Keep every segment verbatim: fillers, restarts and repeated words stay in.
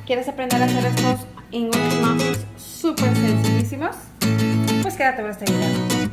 ¿Quieres aprender a hacer estos English muffins súper sencillísimos? Pues quédate por este video.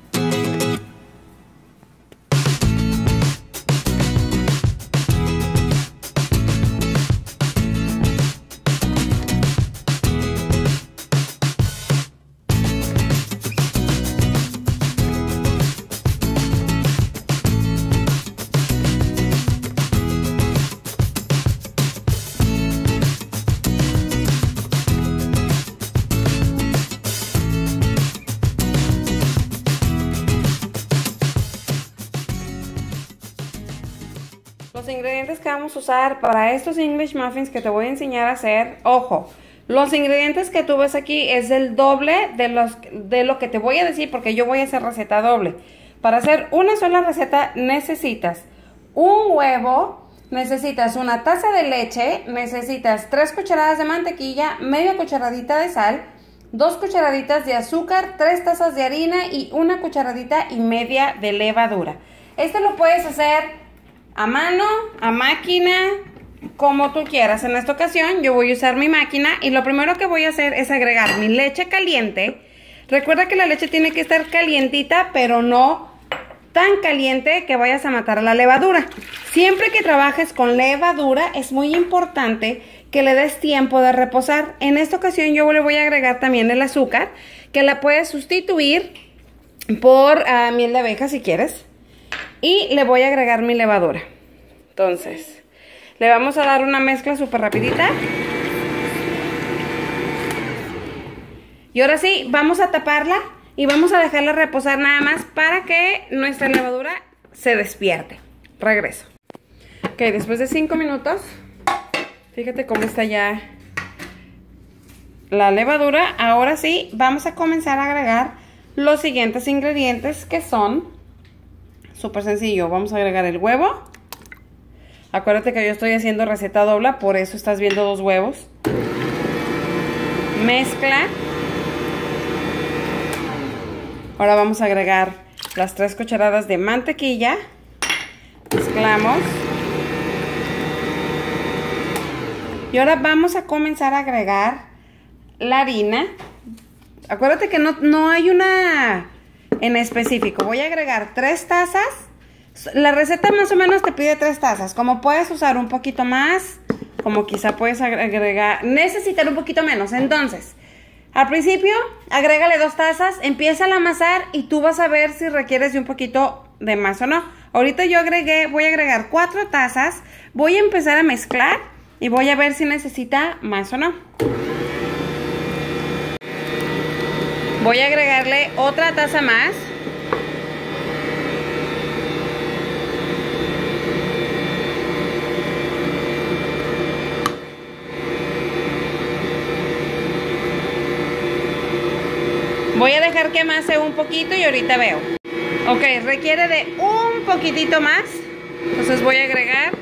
Los ingredientes que vamos a usar para estos English muffins que te voy a enseñar a hacer, ojo, los ingredientes que tú ves aquí es el doble de, los, de lo que te voy a decir porque yo voy a hacer receta doble. Para hacer una sola receta necesitas un huevo, necesitas una taza de leche, necesitas tres cucharadas de mantequilla, media cucharadita de sal, dos cucharaditas de azúcar, tres tazas de harina y una cucharadita y media de levadura. Este lo puedes hacer a mano, a máquina, como tú quieras. En esta ocasión yo voy a usar mi máquina y lo primero que voy a hacer es agregar mi leche caliente. Recuerda que la leche tiene que estar calientita, pero no tan caliente que vayas a matar la levadura. Siempre que trabajes con levadura es muy importante que le des tiempo de reposar. En esta ocasión yo le voy a agregar también el azúcar, que la puedes sustituir por uh, miel de abeja si quieres. Y le voy a agregar mi levadura. Entonces, le vamos a dar una mezcla súper rapidita. Y ahora sí, vamos a taparla y vamos a dejarla reposar nada más para que nuestra levadura se despierte. Regreso. Ok, después de cinco minutos, fíjate cómo está ya la levadura. Ahora sí, vamos a comenzar a agregar los siguientes ingredientes que son súper sencillo. Vamos a agregar el huevo. Acuérdate que yo estoy haciendo receta doble, por eso estás viendo dos huevos. Mezcla. Ahora vamos a agregar las tres cucharadas de mantequilla. Mezclamos. Y ahora vamos a comenzar a agregar la harina. Acuérdate que no, no hay una en específico. Voy a agregar tres tazas. La receta más o menos te pide tres tazas. Como puedes usar un poquito más, como quizá puedes agregar, necesitar un poquito menos. Entonces, al principio, agrégale dos tazas, empieza a amasar y tú vas a ver si requieres de un poquito de más o no. Ahorita yo agregué, voy a agregar cuatro tazas. Voy a empezar a mezclar y voy a ver si necesita más o no. Voy a agregarle otra taza más. Voy a dejar que amase un poquito y ahorita veo. Ok, requiere de un poquitito más. Entonces voy a agregar.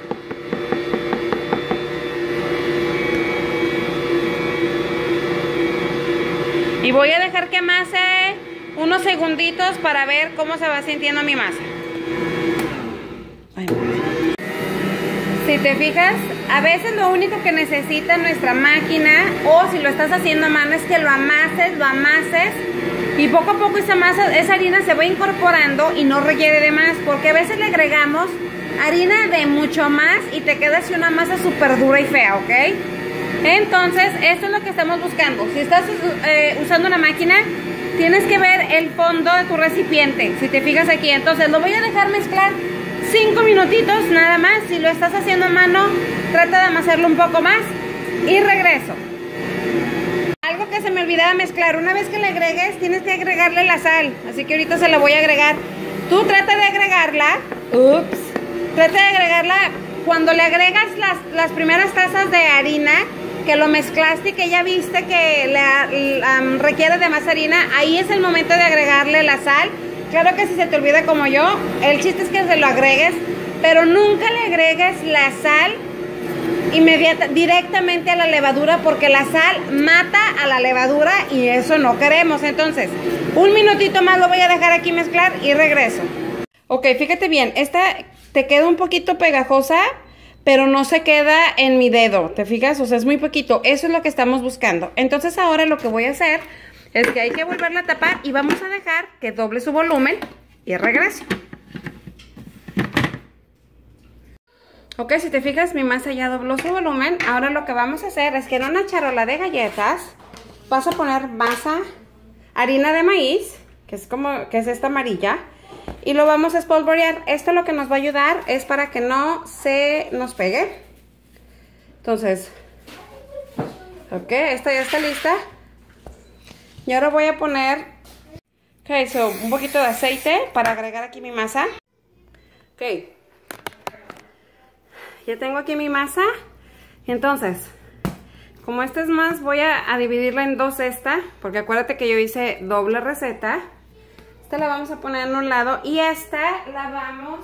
Y voy a dejar que amase unos segunditos para ver cómo se va sintiendo mi masa. Ay, si te fijas, a veces lo único que necesita nuestra máquina, o si lo estás haciendo a mano, es que lo amases, lo amases. Y poco a poco esa masa, esa harina se va incorporando y no requiere de más. Porque a veces le agregamos harina de mucho más y te queda así una masa súper dura y fea, ¿ok? Entonces, esto es lo que estamos buscando. Si estás eh, usando una máquina, tienes que ver el fondo de tu recipiente. Si te fijas aquí, entonces lo voy a dejar mezclar cinco minutitos nada más. Si lo estás haciendo a mano, trata de amasarlo un poco más y regreso. Algo que se me olvidaba mezclar, una vez que le agregues, tienes que agregarle la sal. Así que ahorita se la voy a agregar. Tú trata de agregarla. Ups. Trata de agregarla cuando le agregas las, las primeras tazas de harina, que lo mezclaste y que ya viste que le, um, requiere de más harina. Ahí es el momento de agregarle la sal. Claro que si se te olvida como yo, el chiste es que se lo agregues, pero nunca le agregues la sal inmediata, directamente a la levadura, porque la sal mata a la levadura y eso no queremos. Entonces, un minutito más lo voy a dejar aquí mezclar y regreso. Ok, fíjate bien, esta te queda un poquito pegajosa, pero no se queda en mi dedo, ¿te fijas? O sea, es muy poquito, eso es lo que estamos buscando. Entonces ahora lo que voy a hacer es que hay que volverla a tapar y vamos a dejar que doble su volumen y regreso. Ok, si te fijas, mi masa ya dobló su volumen. Ahora lo que vamos a hacer es que en una charola de galletas vas a poner masa, harina de maíz, que es como, que es esta amarilla, y lo vamos a espolvorear. Esto lo que nos va a ayudar es para que no se nos pegue. Entonces, ok, esta ya está lista. Y ahora voy a poner, ok, so, un poquito de aceite para agregar aquí mi masa. Ok. Ya tengo aquí mi masa. Y entonces, como esta es más, voy a, a dividirla en dos esta, porque acuérdate que yo hice doble receta. Esta la vamos a poner en un lado y esta la vamos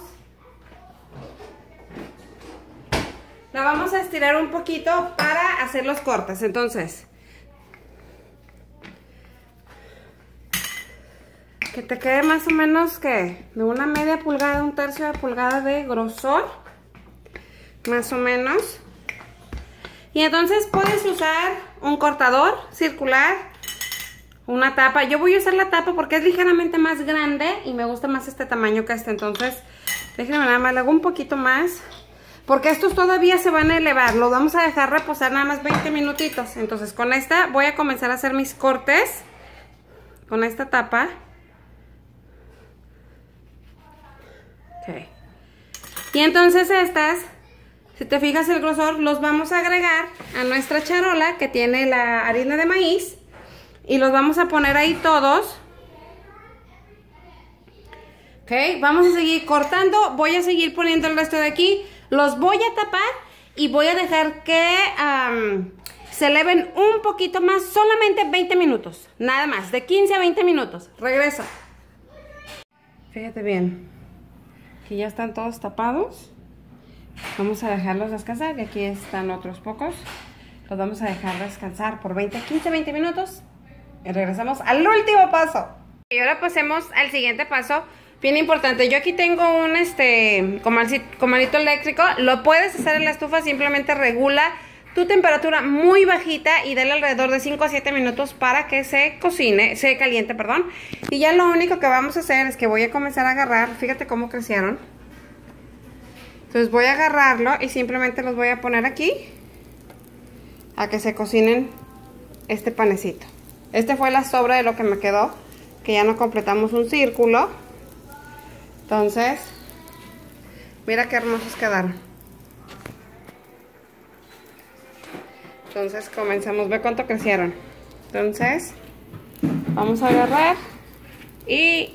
la vamos a estirar un poquito para hacer los cortes. Entonces, que te quede más o menos que de una media pulgada, un tercio de pulgada de grosor. Más o menos. Y entonces puedes usar un cortador circular, una tapa. Yo voy a usar la tapa porque es ligeramente más grande y me gusta más este tamaño que este. Entonces, déjenme nada más, le hago un poquito más, porque estos todavía se van a elevar. Lo vamos a dejar reposar nada más veinte minutitos. Entonces con esta voy a comenzar a hacer mis cortes con esta tapa. Ok. Y entonces estas, si te fijas el grosor, los vamos a agregar a nuestra charola que tiene la harina de maíz y los vamos a poner ahí todos. Ok, vamos a seguir cortando, voy a seguir poniendo el resto de aquí, los voy a tapar y voy a dejar que um, se eleven un poquito más, solamente veinte minutos, nada más, de quince a veinte minutos. Regreso. Fíjate bien, que ya están todos tapados. Vamos a dejarlos descansar y aquí están otros pocos. Los vamos a dejar descansar por veinte, quince, veinte minutos y regresamos al último paso. Y ahora pasemos al siguiente paso, bien importante. Yo aquí tengo un este comalito eléctrico. Lo puedes hacer en la estufa, simplemente regula tu temperatura muy bajita y dale alrededor de cinco a siete minutos para que se cocine, se caliente, perdón. Y ya lo único que vamos a hacer es que voy a comenzar a agarrar, fíjate cómo crecieron. Entonces voy a agarrarlo y simplemente los voy a poner aquí a que se cocinen este panecito. Este fue la sobra de lo que me quedó, que ya no completamos un círculo. Entonces, mira qué hermosos quedaron. Entonces comenzamos, ve cuánto crecieron. Entonces, vamos a agarrar y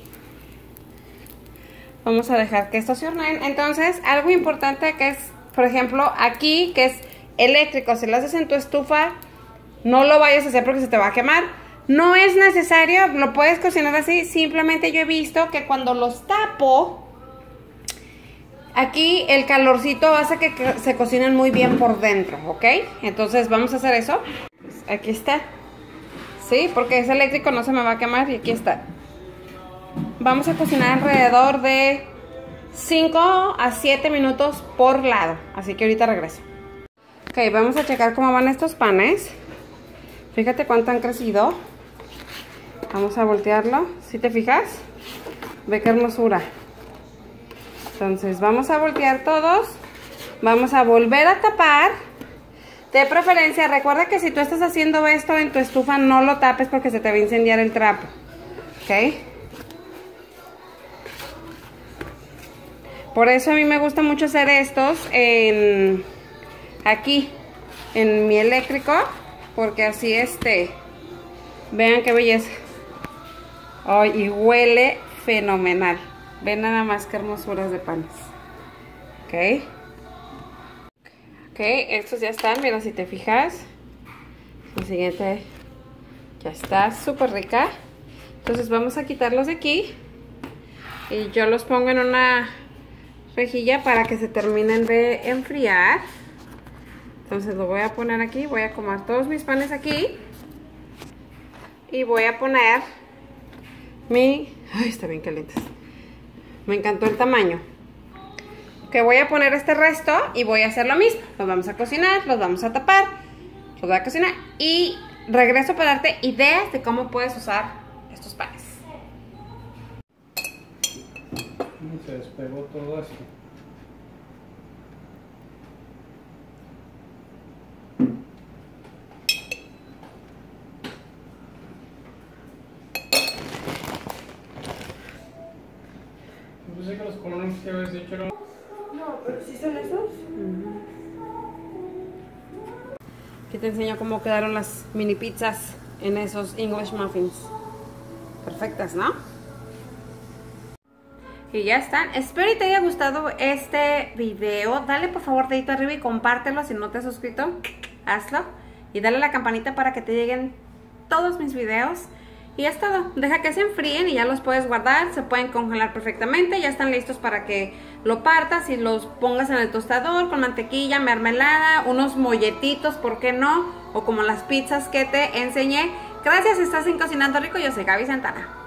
vamos a dejar que estos se horneen. Entonces, algo importante que es, por ejemplo, aquí, que es eléctrico, si lo haces en tu estufa, no lo vayas a hacer porque se te va a quemar. No es necesario, lo puedes cocinar así. Simplemente yo he visto que cuando los tapo, aquí el calorcito hace que se cocinen muy bien por dentro, ¿ok? Entonces vamos a hacer eso. Aquí está. Sí, porque es eléctrico, no se me va a quemar y aquí está. Vamos a cocinar alrededor de cinco a siete minutos por lado. Así que ahorita regreso. Ok, vamos a checar cómo van estos panes. Fíjate cuánto han crecido. Vamos a voltearlo. Si te fijas, ve qué hermosura. Entonces vamos a voltear todos. Vamos a volver a tapar. De preferencia, recuerda que si tú estás haciendo esto en tu estufa, no lo tapes porque se te va a incendiar el trapo. Ok. Por eso a mí me gusta mucho hacer estos en aquí, en mi eléctrico. Porque así este, vean qué belleza. Oh, y huele fenomenal. Ven nada más qué hermosuras de panes. Ok. Ok, estos ya están, mira si te fijas. El siguiente ya está súper rica. Entonces vamos a quitarlos de aquí. Y yo los pongo en una rejilla para que se terminen de enfriar. Entonces lo voy a poner aquí, voy a comer todos mis panes aquí. Y voy a poner mi... Ay, está bien calientes. Me encantó el tamaño. que voy a poner este resto y voy a hacer lo mismo. Los vamos a cocinar, los vamos a tapar, los voy a cocinar y regreso para darte ideas de cómo puedes usar estos panes. Se despegó todo esto. Yo pensé que los colonos que habías dicho eran... No, pero sí son esos. Uh-huh. Aquí te enseño cómo quedaron las mini pizzas en esos English muffins. Perfectas, ¿no? Y ya están. Espero que te haya gustado este video. Dale por favor dedito arriba y compártelo. Si no te has suscrito, hazlo. Y dale a la campanita para que te lleguen todos mis videos. Y es todo. Deja que se enfríen y ya los puedes guardar. Se pueden congelar perfectamente. Ya están listos para que lo partas y los pongas en el tostador con mantequilla, mermelada, unos molletitos, ¿por qué no? O como las pizzas que te enseñé. Gracias, estás en Cocinando Rico. Yo soy Gaby Santana.